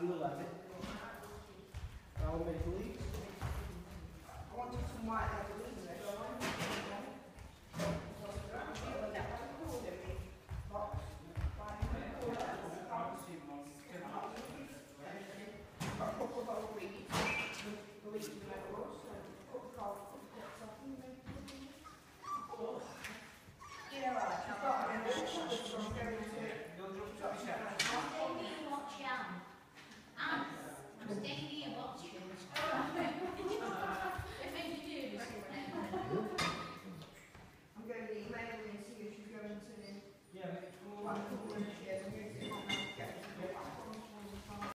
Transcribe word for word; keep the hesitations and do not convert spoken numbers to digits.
You love it. I will make leaves. I want to do some white like leaves.